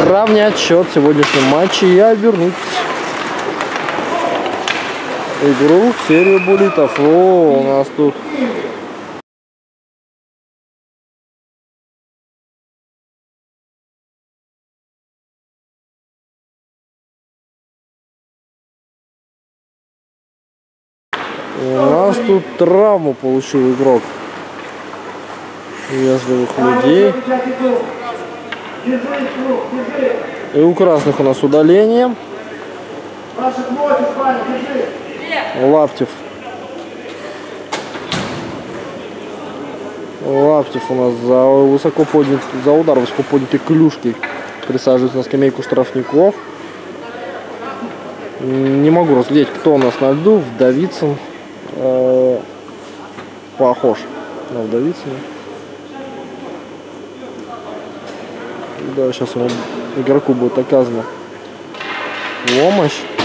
равнять счет в сегодняшнем матче и обернуть игру в серию буллитов. О, у нас тут травму получил игрок вежливых людей. И у красных у нас удаление. Лаптев у нас за удар высоко поднятой клюшки присаживается на скамейку штрафников. Не могу разглядеть, кто у нас на льду. Вдовицын. Похож на Вдовицына. Да, сейчас игроку будет оказана помощь.